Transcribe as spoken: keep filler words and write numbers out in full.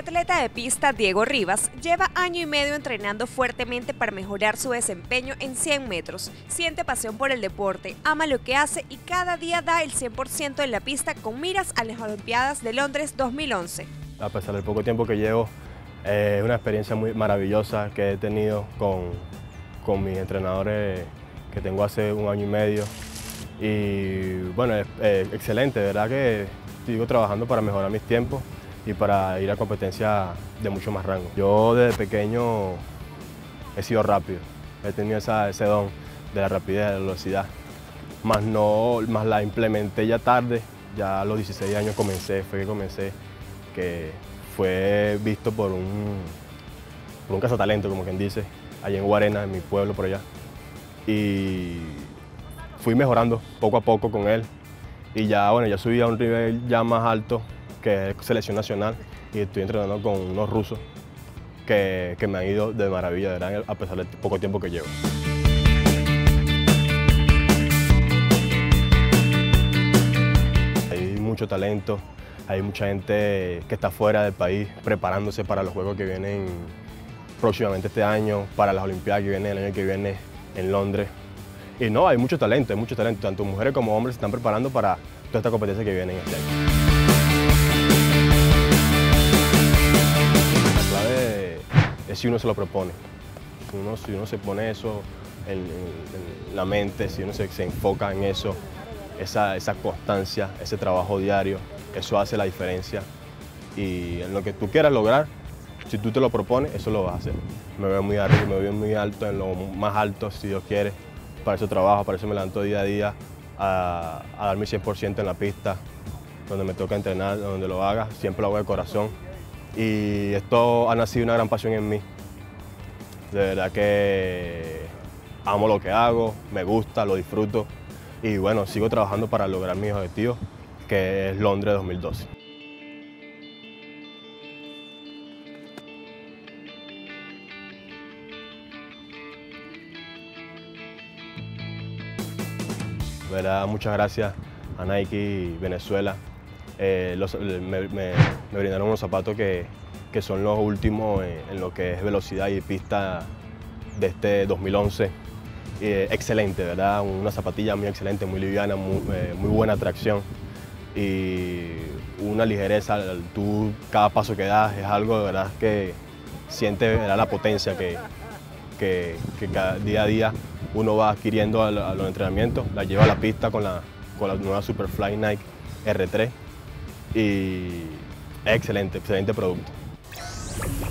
atleta de pista Diego Rivas lleva año y medio entrenando fuertemente para mejorar su desempeño en cien metros. Siente pasión por el deporte, ama lo que hace y cada día da el cien por ciento en la pista con miras a las Olimpiadas de Londres dos mil once. A pesar del poco tiempo que llevo, es eh, una experiencia muy maravillosa que he tenido con, con mis entrenadores que tengo hace un año y medio. Y bueno, es eh, excelente, de verdad que sigo trabajando para mejorar mis tiempos y para ir a competencia de mucho más rango. Yo desde pequeño he sido rápido, he tenido esa, ese don de la rapidez, de la velocidad, más, no, más la implementé ya tarde, ya a los dieciséis años comencé, fue que comencé, que fue visto por un, por un cazatalento, como quien dice, allá en Guarena, en mi pueblo por allá. Y fui mejorando poco a poco con él y ya, bueno, ya subí a un nivel ya más alto, que es selección nacional, y estoy entrenando con unos rusos que, que me han ido de maravilla, ¿verdad? A pesar del poco tiempo que llevo. Hay mucho talento, hay mucha gente que está fuera del país preparándose para los Juegos que vienen próximamente este año, para las Olimpiadas que vienen el año que viene en Londres. Y no, hay mucho talento, hay mucho talento, tanto mujeres como hombres se están preparando para toda esta competencia que viene este año. La clave es si uno se lo propone, uno, si uno se pone eso en, en, en la mente, si uno se, se enfoca en eso, esa, esa constancia, ese trabajo diario, eso hace la diferencia. Y en lo que tú quieras lograr, si tú te lo propones, eso lo vas a hacer. Me veo muy arriba, me veo muy alto, en lo más alto, si Dios quiere. Para eso trabajo, para eso me levanto día a día a, a dar mi cien por ciento en la pista, donde me toca entrenar, donde lo haga, siempre lo hago de corazón. Y esto ha nacido una gran pasión en mí. De verdad que amo lo que hago, me gusta, lo disfruto y bueno, sigo trabajando para lograr mis objetivos, que es Londres dos mil doce. ¿Verdad? Muchas gracias a Nike y Venezuela. Eh, los, me, me, me brindaron unos zapatos que, que son los últimos en, en lo que es velocidad y pista de este dos mil once. Eh, excelente, ¿verdad? Una zapatilla muy excelente, muy liviana, muy, eh, muy buena tracción y una ligereza. Tú, cada paso que das es algo de verdad que sientes, ¿verdad?, la potencia que, que, que cada día a día uno va adquiriendo a los entrenamientos, la lleva a la pista con la, con la nueva Superfly Nike R tres y es excelente, excelente producto.